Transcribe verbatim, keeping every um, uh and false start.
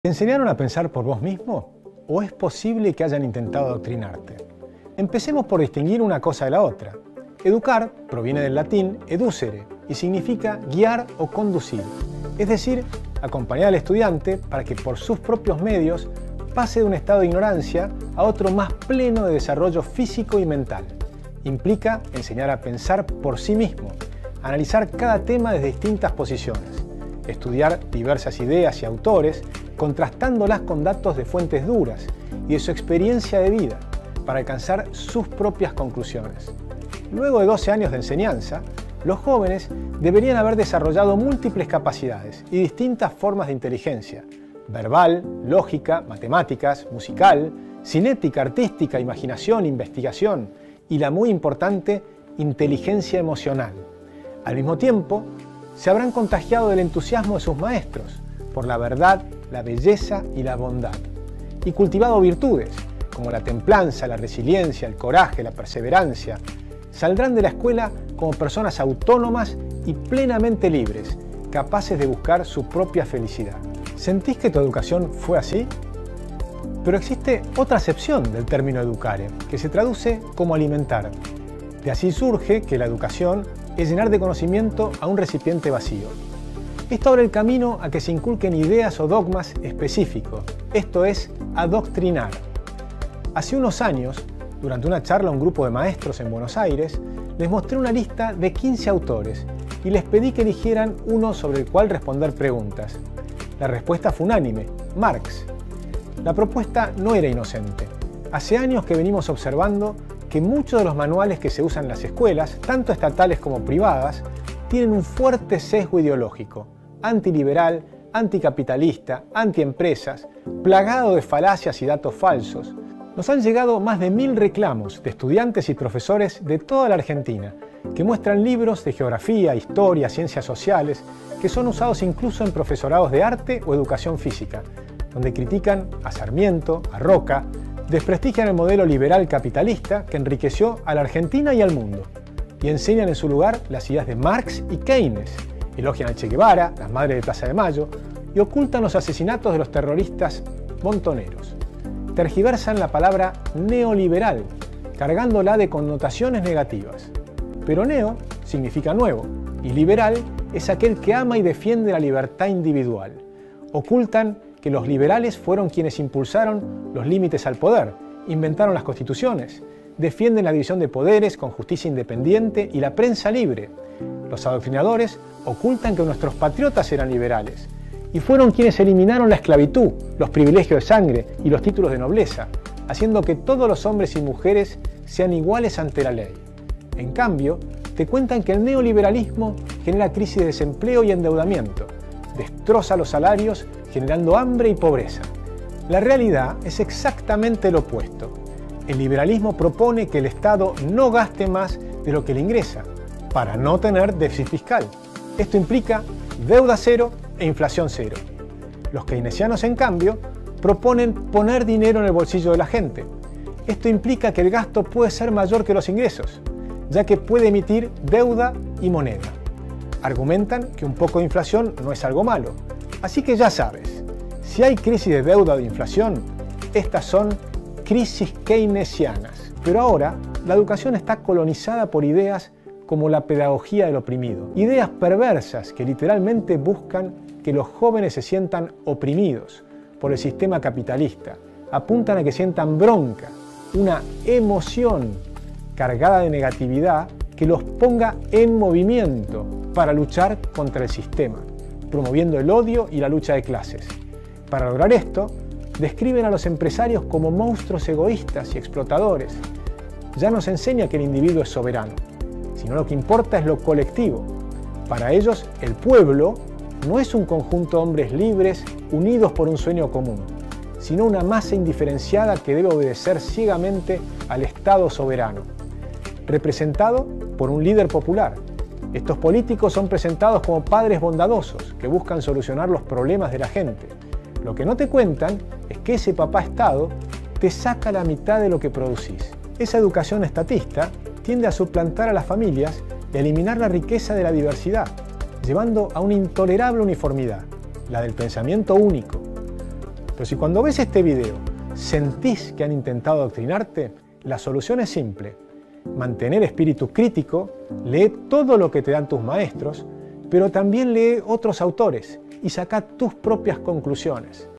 ¿Te enseñaron a pensar por vos mismo? ¿O es posible que hayan intentado adoctrinarte? Empecemos por distinguir una cosa de la otra. Educar proviene del latín educere y significa guiar o conducir, es decir, acompañar al estudiante para que por sus propios medios pase de un estado de ignorancia a otro más pleno de desarrollo físico y mental. Implica enseñar a pensar por sí mismo, analizar cada tema desde distintas posiciones, estudiar diversas ideas y autores, contrastándolas con datos de fuentes duras y de su experiencia de vida para alcanzar sus propias conclusiones. Luego de doce años de enseñanza, los jóvenes deberían haber desarrollado múltiples capacidades y distintas formas de inteligencia: verbal, lógica, matemáticas, musical, cinética, artística, imaginación, investigación y la muy importante inteligencia emocional. Al mismo tiempo, se habrán contagiado del entusiasmo de sus maestros por la verdad, la belleza y la bondad, y cultivado virtudes como la templanza, la resiliencia, el coraje, la perseverancia. Saldrán de la escuela como personas autónomas y plenamente libres, capaces de buscar su propia felicidad. ¿Sentís que tu educación fue así? Pero existe otra acepción del término educare, que se traduce como alimentar. De así surge que la educación es llenar de conocimiento a un recipiente vacío. Esto abre el camino a que se inculquen ideas o dogmas específicos, esto es, adoctrinar. Hace unos años, durante una charla a un grupo de maestros en Buenos Aires, les mostré una lista de quince autores y les pedí que eligieran uno sobre el cual responder preguntas. La respuesta fue unánime: Marx. La propuesta no era inocente. Hace años que venimos observando que muchos de los manuales que se usan en las escuelas, tanto estatales como privadas, tienen un fuerte sesgo ideológico, antiliberal, anticapitalista, antiempresas, plagado de falacias y datos falsos. Nos han llegado más de mil reclamos de estudiantes y profesores de toda la Argentina que muestran libros de geografía, historia, ciencias sociales que son usados incluso en profesorados de arte o educación física, donde critican a Sarmiento, a Roca, desprestigian el modelo liberal capitalista que enriqueció a la Argentina y al mundo, y enseñan en su lugar las ideas de Marx y Keynes, elogian al Che Guevara, las madres de Plaza de Mayo, y ocultan los asesinatos de los terroristas montoneros. Tergiversan la palabra neoliberal, cargándola de connotaciones negativas. Pero neo significa nuevo, y liberal es aquel que ama y defiende la libertad individual. Ocultan que los liberales fueron quienes impulsaron los límites al poder, inventaron las constituciones, defienden la división de poderes con justicia independiente y la prensa libre. Los adoctrinadores ocultan que nuestros patriotas eran liberales y fueron quienes eliminaron la esclavitud, los privilegios de sangre y los títulos de nobleza, haciendo que todos los hombres y mujeres sean iguales ante la ley. En cambio, te cuentan que el neoliberalismo genera crisis de desempleo y endeudamiento, destroza los salarios generando hambre y pobreza. La realidad es exactamente lo opuesto. El liberalismo propone que el Estado no gaste más de lo que le ingresa, para no tener déficit fiscal. Esto implica deuda cero e inflación cero. Los keynesianos, en cambio, proponen poner dinero en el bolsillo de la gente. Esto implica que el gasto puede ser mayor que los ingresos, ya que puede emitir deuda y moneda. Argumentan que un poco de inflación no es algo malo. Así que ya sabes, si hay crisis de deuda o de inflación, estas son crisis keynesianas. Pero ahora, la educación está colonizada por ideas como la pedagogía del oprimido. Ideas perversas que literalmente buscan que los jóvenes se sientan oprimidos por el sistema capitalista. Apuntan a que sientan bronca, una emoción cargada de negatividad que los ponga en movimiento para luchar contra el sistema, promoviendo el odio y la lucha de clases. Para lograr esto, describen a los empresarios como monstruos egoístas y explotadores. Ya nos enseña que el individuo es soberano, sino lo que importa es lo colectivo. Para ellos, el pueblo no es un conjunto de hombres libres unidos por un sueño común, sino una masa indiferenciada que debe obedecer ciegamente al Estado soberano, representado por un líder popular. Estos políticos son presentados como padres bondadosos que buscan solucionar los problemas de la gente. Lo que no te cuentan es que ese papá Estado te saca la mitad de lo que producís. Esa educación estatista tiende a suplantar a las familias y a eliminar la riqueza de la diversidad, llevando a una intolerable uniformidad, la del pensamiento único. Pero si cuando ves este video sentís que han intentado adoctrinarte, la solución es simple. Mantener espíritu crítico, lee todo lo que te dan tus maestros, pero también lee otros autores y saca tus propias conclusiones.